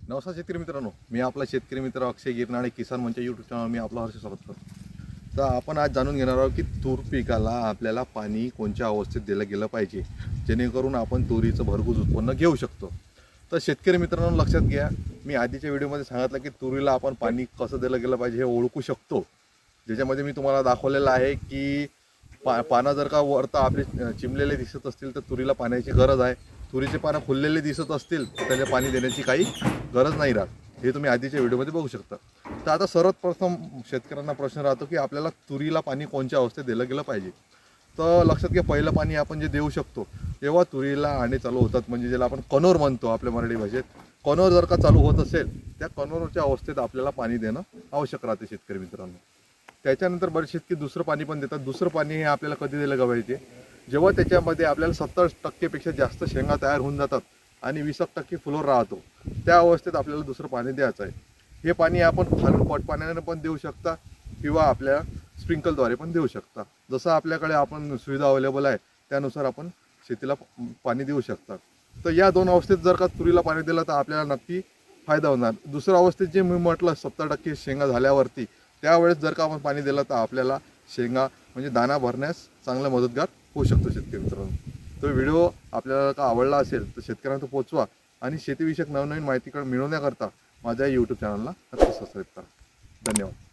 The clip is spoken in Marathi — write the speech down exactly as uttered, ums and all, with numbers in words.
नमस्कार शेतकरी मित्रांनो, मी आपला शेतकरी मित्र अक्षय गिरनाळे किसान मंच यूट्यूब चॅनल मी आपला हर्ष स्वागत करतो। तर आपण आज जाणून घेणार आहोत की तूर पिकाला आपल्याला पाणी कोणत्या अवस्थेत दिलं गेलं पाहिजे जेणेकरून आपण तुरीचं भरघोस उत्पन्न घेऊ शकतो। तर शेतकरी मित्रांनो लक्षात घ्या, मी आधीच्या व्हिडिओमध्ये सांगितलं की तुरीला आपण पाणी कसं दिलं गेलं पाहिजे हे ओळखू शकतो, ज्याच्यामध्ये मी तुम्हाला दाखवलेलं आहे की पा पानं जर का वरता आपले चिमलेले दिसत असतील तर तुरीला पाण्याची गरज आहे, तुरीचे पानं खुललेले दिसत असतील तर त्याला पाणी देण्याची काही गरज नाही राहत। हे तुम्ही आधीच्या व्हिडिओमध्ये बघू शकता। तर आता सर्वप्रथम शेतकऱ्यांना प्रश्न राहतो की आपल्याला तुरीला पाणी कोणत्या अवस्थेत दिलं गेलं पाहिजे। तर लक्षात घ्या, पहिलं पाणी आपण जे देऊ शकतो तेव्हा तुरीला आणे चालू होतात, म्हणजे ज्याला आपण कनोर म्हणतो आपल्या मराठी भाषेत। कनोर जर का चालू होत असेल त्या कनोरच्या अवस्थेत आपल्याला पाणी देणं आवश्यक राहते शेतकरी मित्रांनो। त्याच्यानंतर बरेच शेतकरी दुसरं पाणी पण देतात। दुसरं पाणी हे आपल्याला कधी दिलं गेलं पाहिजे, जेव्हा त्याच्यामध्ये आपल्याला सत्तर टक्केपेक्षा जास्त शेंगा तयार होऊन जातात आणि वीस टक्के फुलोर राहतो, त्या अवस्थेत आपल्याला दुसरं पाणी द्यायचं आहे। हे पाणी आपण खालून पट पाण्याने पण देऊ शकता किंवा आपल्या स्प्रिंकलद्वारे पण देऊ शकता, जसं आपल्याकडे आपण सुविधा अवेलेबल आहे त्यानुसार आपण शेतीला पाणी देऊ शकता। तर या दोन अवस्थेत जर का तुरीला पाणी दिलं तर आपल्याला नक्की फायदा होणार। दुसऱ्या अवस्थेत जे मी म्हटलं सत्तर टक्के शेंगा झाल्यावरती त्यावेळेस जर का आपण पाणी दिलं तर आपल्याला शेंगा म्हणजे दाना भरण्यास चांगला मदतगार होऊ शकतो शेतकरी मित्रांनो। तो व्हिडिओ आपल्याला का आवडला असेल तर शेतकऱ्यांना पोहोचवा आणि शेतीविषयक नवनवीन माहिती मिळवण्याकरता माझ्या यूट्यूब चॅनलला नक्की सबस्क्राईब करा। धन्यवाद।